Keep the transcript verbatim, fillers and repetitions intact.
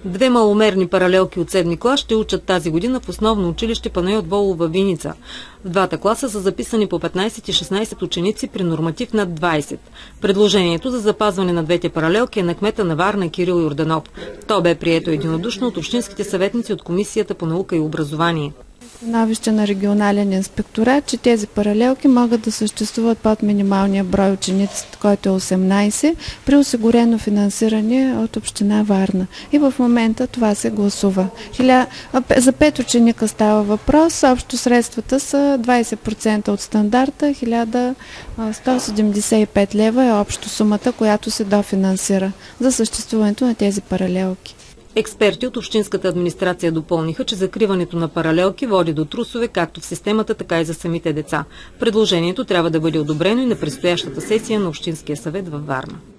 Две маломерни паралелки от седми клас ще учат тази година в основно училище Панайот Волов във Виница. В двата класа са записани по петнайсет и шестнайсет ученици при норматив над двайсет. Предложението за запазване на двете паралелки е на кмета на Варна Кирил Йорданов. То бе прието единодушно от общинските съветници от Комисията по наука и образование. Становище на регионален инспекторат, че тези паралелки могат да съществуват под минималния брой ученици, който е осемнайсет, при осигурено финансиране от община Варна. И в момента това се гласува. За пет ученика става въпрос, общо средствата са двайсет процента от стандарта, хиляда сто седемдесет и пет лева е общо сумата, която се дофинансира за съществуването на тези паралелки. Експерти от общинската администрация допълниха, че закриването на паралелки води до трусове както в системата, така и за самите деца. Предложението трябва да бъде одобрено и на предстоящата сесия на Общинския съвет във Варна.